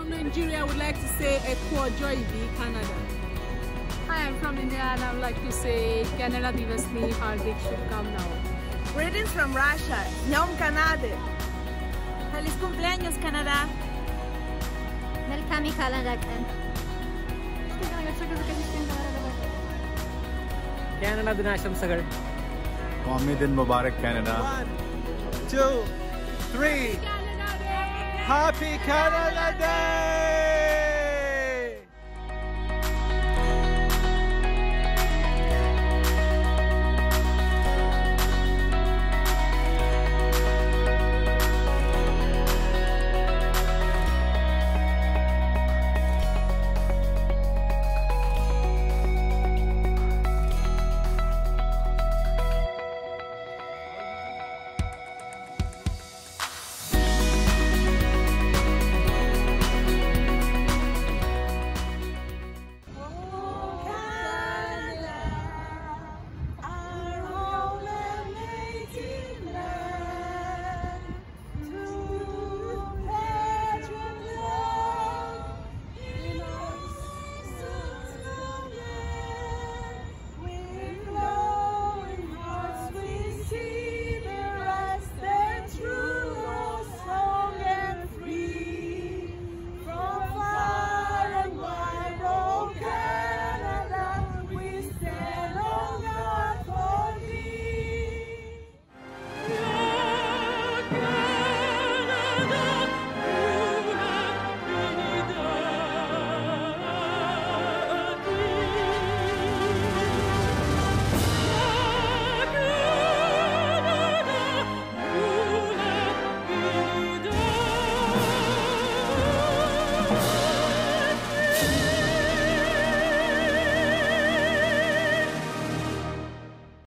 from Nigeria, I would like to say Ekwo Joybi, Canada. Hi, I'm from India and I would like to say Canada Divasni Hardik should come now. Greetings from Russia, Dнем Канады. Feliz cumpleaños, Canadá. Welcome, Canada. Canada ദിനാശംസകൾ. Din Mubarak, Canada. 1, 2, 3. Happy Canada Day!